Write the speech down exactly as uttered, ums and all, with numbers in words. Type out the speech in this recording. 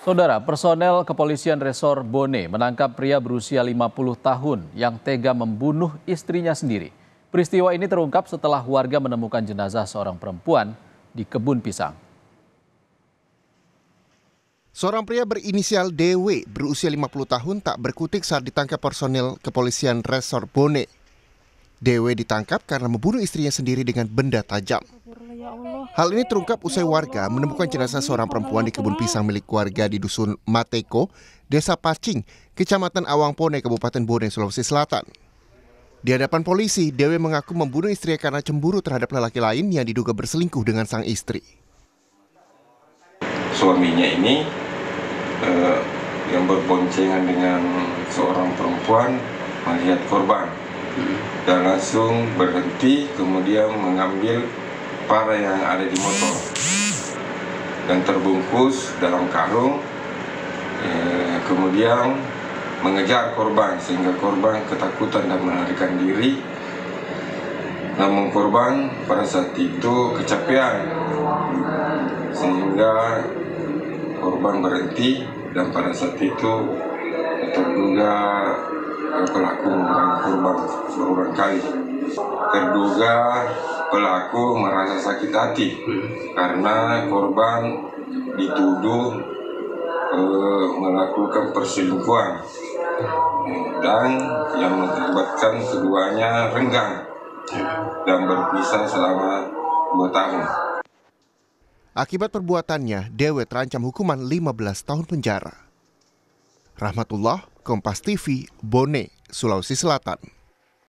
Saudara, personel kepolisian Resor Bone menangkap pria berusia lima puluh tahun yang tega membunuh istrinya sendiri. Peristiwa ini terungkap setelah warga menemukan jenazah seorang perempuan di kebun pisang. Seorang pria berinisial D W berusia lima puluh tahun tak berkutik saat ditangkap personel kepolisian Resor Bone. D W ditangkap karena membunuh istrinya sendiri dengan benda tajam. Hal ini terungkap usai warga menemukan jenazah seorang perempuan di kebun pisang milik warga di Dusun Mateko, Desa Pacing, Kecamatan Awangpone, Kabupaten Bone, Sulawesi Selatan. Di hadapan polisi, D W mengaku membunuh istrinya karena cemburu terhadap lelaki lain yang diduga berselingkuh dengan sang istri. Suaminya ini eh, yang berboncengan dengan seorang perempuan melihat korban dan langsung berhenti, kemudian mengambil para yang ada di motor dan terbungkus dalam karung, eh, kemudian mengejar korban sehingga korban ketakutan dan melarikan diri. Namun korban pada saat itu kecapean sehingga korban berhenti, dan pada saat itu terduga pelaku menyerang korban berulang kali. Terduga pelaku merasa sakit hati karena korban dituduh eh, melakukan perselingkuhan dan yang mengakibatkan keduanya renggang dan berpisah selama dua tahun. Akibat perbuatannya, D W terancam hukuman lima belas tahun penjara. Rahmatullah, Kompas T V, Bone, Sulawesi Selatan.